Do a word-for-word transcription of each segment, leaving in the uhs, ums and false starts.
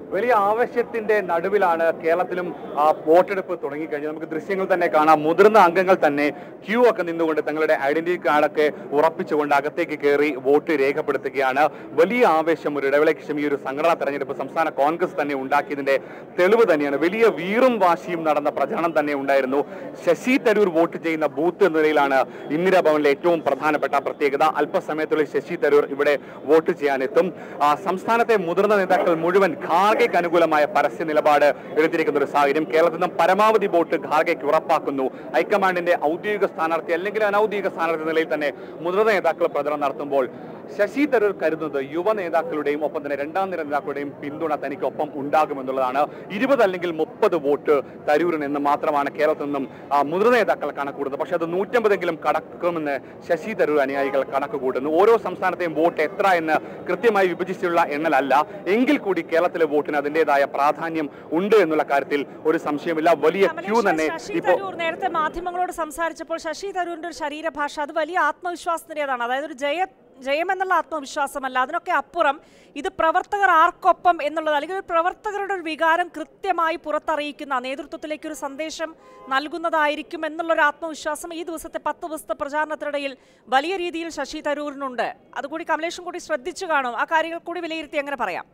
വലിയ ആവശ്യത്തിന്റെ നടുവിലാണ് കേരളത്തിലും വോട്ടെടുപ്പ് തുടങ്ങിക്കഴിഞ്ഞത്. നമുക്ക് ദൃശ്യങ്ങൾ തന്നെ കാണാം. മുതിർന്ന അംഗങ്ങൾ തന്നെ ക്യൂ ഒക്കെ നിന്നുകൊണ്ട് തങ്ങളുടെ ഐഡന്റിറ്റി കാർഡൊക്കെ ഉറപ്പിച്ചുകൊണ്ട് അകത്തേക്ക് കയറി വോട്ട് രേഖപ്പെടുത്തുകയാണ്. വലിയ ആവേശം ഒരു ഇടവേളയ്ക്ക് ശേഷം ഈ ഒരു സംഘടനാ തെരഞ്ഞെടുപ്പ് സംസ്ഥാന കോൺഗ്രസ് തന്നെ ഉണ്ടാക്കിയതിന്റെ തെളിവ് തന്നെയാണ്. വലിയ വീറും വാശിയും നടന്ന പ്രചരണം തന്നെ ഉണ്ടായിരുന്നു. ശശി തരൂർ വോട്ട് ചെയ്യുന്ന ബൂത്ത് എന്ന നിലയിലാണ് ഇന്ദിരാ ഭവനിലെ ഏറ്റവും പ്രധാനപ്പെട്ട പ്രത്യേകത. അല്പസമയത്തുള്ളിൽ ശശി തരൂർ ഇവിടെ വോട്ട് ചെയ്യാനെത്തും. സംസ്ഥാനത്തെ മുതിർന്ന നേതാക്കൾ മുഴുവൻ ഖാർഗെക്ക് അനുകൂലമായ പരസ്യ നിലപാട് എടുത്തിരിക്കുന്ന ഒരു സാഹചര്യം. കേരളത്തിൽ നിന്നും പരമാവധി വോട്ട് ഖാർഗെക്ക് ഉറപ്പാക്കുന്നു. ഹൈക്കമാൻഡിന്റെ ഔദ്യോഗിക സ്ഥാനാർത്ഥി അല്ലെങ്കിൽ അനൌദ്യോഗിക സ്ഥാനാർത്ഥി നിലയിൽ തന്നെ മുതിർന്ന നേതാക്കൾ പ്രചരണം നടത്തുമ്പോൾ ശശി തരൂർ കരുതുന്നത് യുവ നേതാക്കളുടെയും ഒപ്പം തന്നെ രണ്ടാം നിര നേതാക്കളുടെയും പിന്തുണ തനിക്കൊപ്പം ഉണ്ടാകുമെന്നുള്ളതാണ്. ഇരുപത് അല്ലെങ്കിൽ മുപ്പത് വോട്ട് തരൂരിന് എന്ന് മാത്രമാണ് കേരളത്തിൽ നിന്നും മുതിർന്ന നേതാക്കൾ കണക്കുകൂടുന്നത്. പക്ഷെ അത് നൂറ്റമ്പതെങ്കിലും കടക്കുമെന്ന് ശശി തരൂർ അനുയായികൾ കണക്ക് കൂട്ടുന്നു. ഓരോ സംസ്ഥാനത്തെയും വോട്ട് എത്ര എന്ന് കൃത്യമായി വിഭജിച്ചുള്ള എണ്ണലല്ല, എങ്കിൽ കൂടി കേരളത്തിലെ വോട്ടിന് അതിൻ്റെതായ പ്രാധാന്യം ഉണ്ട് എന്നുള്ള കാര്യത്തിൽ ഒരു സംശയമില്ല. വലിയ ക്യൂ തന്നെ ഇപ്പോൾ നേരത്തെ മാധ്യമങ്ങളോട് സംസാരിച്ചപ്പോൾ ശശി തരൂരിന്റെ ഒരു ശരീരഭാഷ അത് വലിയ ആത്മവിശ്വാസത്തിൻ്റെതാണ്. അതായത് ഒരു ജയ ജയമെന്നുള്ള ആത്മവിശ്വാസമല്ല, അതിനൊക്കെ അപ്പുറം ഇത് പ്രവർത്തകർ ആർക്കൊപ്പം എന്നുള്ളത്, അല്ലെങ്കിൽ ഒരു പ്രവർത്തകരുടെ ഒരു വികാരം കൃത്യമായി പുറത്തറിയിക്കുന്ന നേതൃത്വത്തിലേക്ക് ഒരു സന്ദേശം നൽകുന്നതായിരിക്കും എന്നുള്ളൊരു ആത്മവിശ്വാസം ഈ ദിവസത്തെ പത്ത് ദിവസത്തെ പ്രചാരണത്തിനിടയിൽ വലിയ രീതിയിൽ ശശി തരൂരിനുണ്ട്. അതുകൂടി കമലേഷും കൂടി ശ്രദ്ധിച്ചു കാണും. ആ കാര്യങ്ങൾ കൂടി വിലയിരുത്തി എങ്ങനെ പറയാം?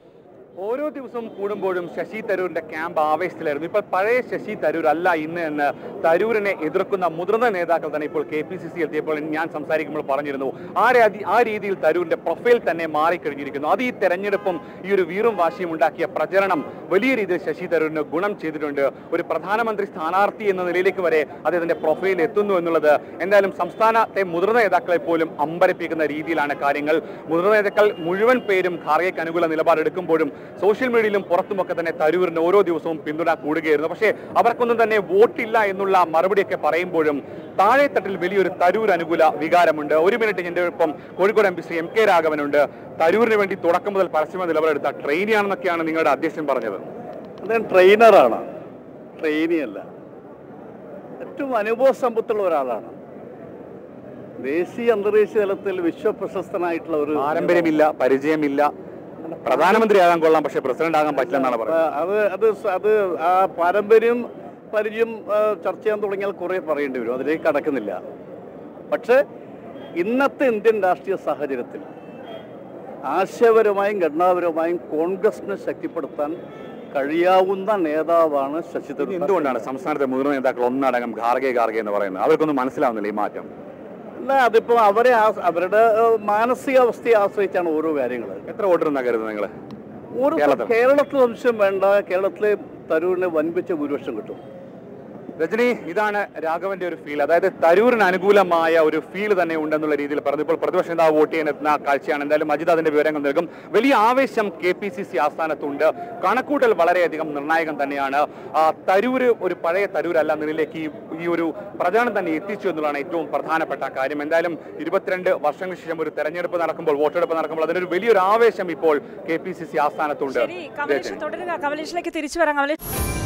ഓരോ ദിവസവും കൂടുമ്പോഴും ശശി തരൂരിന്റെ ക്യാമ്പ് ആവേശത്തിലായിരുന്നു. ഇപ്പോൾ പഴയ ശശി തരൂർ അല്ല ഇന്ന് എന്ന് തരൂരിനെ എതിർക്കുന്ന മുതിർന്ന നേതാക്കൾ തന്നെ ഇപ്പോൾ കെ പി സി സി എത്തിയപ്പോൾ ഞാൻ സംസാരിക്കുമ്പോൾ പറഞ്ഞിരുന്നു. ആ ആ രീതിയിൽ തരൂരിന്റെ പ്രൊഫൈൽ തന്നെ മാറിക്കഴിഞ്ഞിരിക്കുന്നു. അത് ഈ തെരഞ്ഞെടുപ്പും ഈ ഒരു വീറും വാശിയും ഉണ്ടാക്കിയ പ്രചരണം വലിയ രീതിയിൽ ശശി തരൂരിന് ഗുണം ചെയ്തിട്ടുണ്ട്. ഒരു പ്രധാനമന്ത്രി സ്ഥാനാർത്ഥി എന്ന നിലയിലേക്ക് വരെ അദ്ദേഹത്തിന്റെ പ്രൊഫൈൽ എത്തുന്നു എന്നുള്ളത് എന്തായാലും സംസ്ഥാനത്തെ മുതിർന്ന നേതാക്കളെ പോലും അമ്പരപ്പിക്കുന്ന രീതിയിലാണ് കാര്യങ്ങൾ. മുതിർന്ന നേതാക്കൾ മുഴുവൻ പേരും ഖാർഗെക്ക് അനുകൂല നിലപാടെടുക്കുമ്പോഴും സോഷ്യൽ മീഡിയയിലും പുറത്തുമൊക്കെ തന്നെ തരൂരിന് ഓരോ ദിവസവും പിന്തുണ കൂടുകയായിരുന്നു. പക്ഷേ അവർക്കൊന്നും തന്നെ വോട്ടില്ല എന്നുള്ള മറുപടിയൊക്കെ പറയുമ്പോഴും താഴെത്തട്ടിൽ വലിയൊരു തരൂർ അനുകൂല വികാരമുണ്ട്. ഒരു മിനിറ്റ് എൻ്റെ ഒപ്പം Kozhikode M P Shri M K രാഘവനുണ്ട്. തരൂരിന് വേണ്ടി തുടക്കം മുതൽ പരസ്യമായ നിലപാടെടുത്ത ട്രെയിനിയാണെന്നൊക്കെയാണ് നിങ്ങളുടെ അധ്യക്ഷൻ പറഞ്ഞത്. അദ്ദേഹം ട്രെയിനറാണ്, ട്രെയിനിയല്ല. ഏറ്റവും അനുഭവ സമ്പത്തുള്ള ഒരാളാണ്. ദേശീയ അന്തർദേശീയ തലത്തിൽ വിശ്വപ്രശസ്തനായിട്ടുള്ള ഒരു പാരമ്പര്യമില്ല, പരിചയമില്ല. പ്രധാനമന്ത്രിയാകാൻ കൊള്ളാം, പക്ഷെ പ്രസിഡന്റ് ആകാൻ പറ്റില്ല എന്നാണ് പറയുന്നത്. അത് അത് അത് ആ പാരമ്പര്യം പരിചയം ചർച്ച ചെയ്യാൻ തുടങ്ങിയാൽ കുറേ പറയേണ്ടി വരും. അതിലേക്ക് കടക്കുന്നില്ല. പക്ഷേ ഇന്നത്തെ ഇന്ത്യൻ രാഷ്ട്രീയ സാഹചര്യത്തിൽ ആശയപരമായും ഘടനാപരമായും കോൺഗ്രസിനെ ശക്തിപ്പെടുത്താൻ കഴിയാവുന്ന നേതാവാണ് ശശി തരൂർ. എന്തുകൊണ്ടാണ് സംസ്ഥാനത്തെ മുതിർന്ന നേതാക്കൾ ഒന്നടങ്കം ഖാർഗെ ഖാർഗെ എന്ന് പറയുന്നത്? അവർക്കൊന്നും മനസ്സിലാവുന്നില്ല ഈ മാറ്റം. അല്ല, അതിപ്പോൾ അവരെ അവരുടെ മാനസികാവസ്ഥയെ ആശ്രയിച്ചാണ് ഓരോ കാര്യങ്ങൾ. എത്ര വോട്ടുണ്ടെന്നാണ് കരുതുന്നത് നിങ്ങൾ? ഓരോ കേരളത്തിൽ സംശയം വേണ്ട, കേരളത്തിലെ തരൂരിന് വൻപിച്ച ഭൂരിപക്ഷം കിട്ടും. രജനി, ഇതാണ് രാഘവന്റെ ഒരു ഫീൽ. അതായത് തരൂരിന് അനുകൂലമായ ഒരു ഫീൽ തന്നെ ഉണ്ടെന്നുള്ള രീതിയിൽ പറഞ്ഞു. ഇപ്പോൾ പ്രതിപക്ഷ നേതാവ് വോട്ട് ചെയ്യാൻ എത്തുന്ന കാഴ്ചയാണ്. എന്തായാലും അജിത് അതിന്റെ വിവരങ്ങൾ നൽകും. വലിയ ആവേശം കെ പി സി സി ആസ്ഥാനത്തുണ്ട്. കണക്കൂട്ടൽ വളരെയധികം നിർണായകം തന്നെയാണ്. തരൂര് ഒരു പഴയ തരൂരല്ല നിലയിലേക്ക് ഈ ഒരു പ്രചാരണം തന്നെ എത്തിച്ചു എന്നുള്ളതാണ് ഏറ്റവും പ്രധാനപ്പെട്ട കാര്യം. എന്തായാലും ഇരുപത്തിരണ്ട് വർഷങ്ങൾക്ക് ശേഷം ഒരു തെരഞ്ഞെടുപ്പ് നടക്കുമ്പോൾ, വോട്ടെടുപ്പ് നടക്കുമ്പോൾ അതിനൊരു വലിയൊരു ആവേശം ഇപ്പോൾ കെ പി സി സി ആസ്ഥാനത്തുണ്ട്. കമലേഷിലേക്ക് തിരിച്ചു വരാം.